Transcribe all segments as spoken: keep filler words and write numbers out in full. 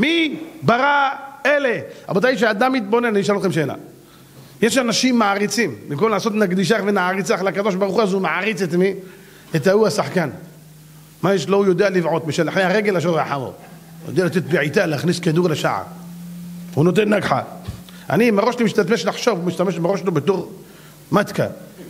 מי ברא אלה? רבותיי, כשאדם מתבונן, אני אשאל לכם שאלה. יש אנשים מעריצים, במקום לעשות נקדישך ונעריצך לקדוש ברוך הוא, אז הוא מעריץ את מי? את ההוא השחקן. מה יש לו? הוא יודע לבעוט משלחי הרגל לשור החמור. הוא יודע לתת בעיטה, להכניס כדור לשעה. הוא נותן נגחה. אני עם הראש שלי משתמש לחשוב, הוא משתמש בראש שלו בתור מתקה.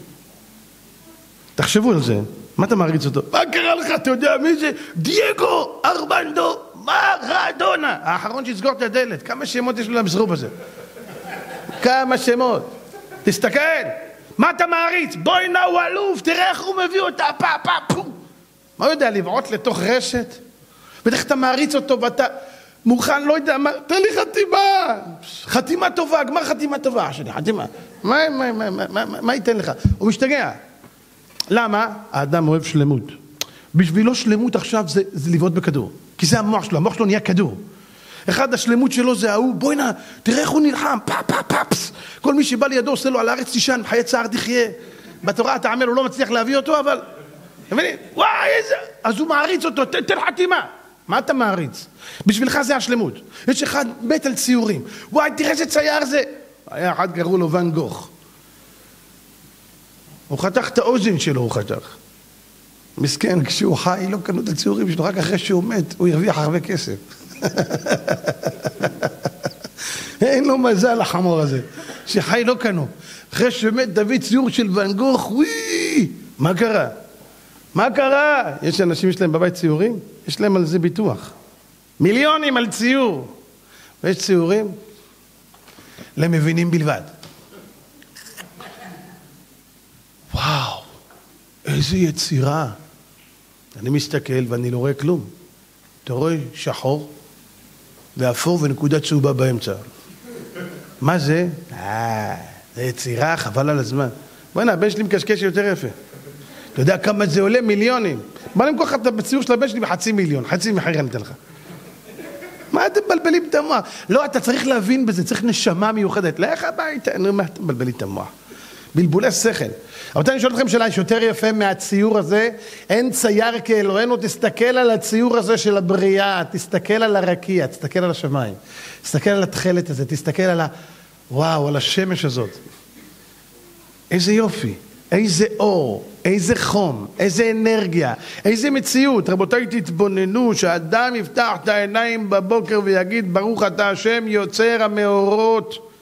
תחשבו על זה. מה אתה מעריץ אותו? מה קרה לך? אתה יודע מי זה? דייגו ארמנדו מרדונה. האחרון שיסגור את הדלת. כמה שמות יש לו למסרוב הזה? כמה שמות. תסתכל. מה אתה מעריץ? בואי נא הוא אלוף. תראה איך הוא מביא אותה. פה פה פו. מה הוא יודע? לבעוט לתוך רשת? בטח אתה מעריץ אותו ואתה מוכן, לא יודע, מה, תן לי חתימה. חתימה טובה, גמר חתימה טובה. שלי, חתימה. מה, מה, מה, מה, מה, מה ייתן לך? הוא משתגע. למה? האדם אוהב שלמות. בשבילו שלמות עכשיו זה, זה לבעוט בכדור. כי זה המוח שלו, המוח שלו נהיה כדור. אחד השלמות שלו זה ההוא, בואי נא, תראה איך הוא נלחם, פא פא פאפס. כל מי שבא לידו עושה לו על הארץ תישן, חיי צער תחיה. בתורה אתה עמל, הוא לא מצליח להביא אותו, אבל... וואי, איזה... אז הוא מעריץ אותו, תן, תן חתימה. מה אתה מעריץ? בשבילך זה השלמות. יש אחד בית על ציורים. וואי, תראה איזה צייר זה. היה אחד קראו לו ואן גוך. הוא חתך את האוזן שלו, הוא חתך. מסכן, כשהוא חי, לא קנו את הציורים שלו, רק אחרי שהוא מת, הוא ירוויח הרבה כסף. אין לו מזל החמור הזה. שחי לא קנו. אחרי שמת דוד ציור של ואן גוך, וואי, מה קרה? מה קרה? יש אנשים יש להם בבית ציורים? יש להם על זה ביטוח. מיליונים על ציור. ויש ציורים למבינים בלבד. וואו, איזה יצירה. אני מסתכל ואני לא רואה כלום. אתה רואה שחור ואפור ונקודה צהובה באמצע. מה זה? אה, זה יצירה, חבל על הזמן. בוא'נה, הבן שלי מקשקש יותר יפה. אתה יודע כמה זה עולה? מיליונים. בוא נמכור לך את הציור של הבן שלי בחצי מיליון. חצי מחיר אני אתן לך. מה אתם מבלבלים את המוח? לא, אתה צריך להבין בזה, צריך נשמה מיוחדת. לך הביתה, נו, מה אתם מבלבלים את המוח? בלבולי שכל. אבל אני שואל אתכם שאלה, יש יותר יפה מהציור הזה, אין צייר כאלוהינו, תסתכל על הציור הזה של הבריאה, תסתכל על הרקיע, תסתכל על השמיים, תסתכל על התכלת הזה, תסתכל על ה... וואו, על השמש הזאת. איזה יופי, איזה אור, איזה חום, איזה אנרגיה, איזה מציאות. רבותיי, תתבוננו שהאדם יפתח את העיניים בבוקר ויגיד ברוך אתה השם יוצר המאורות.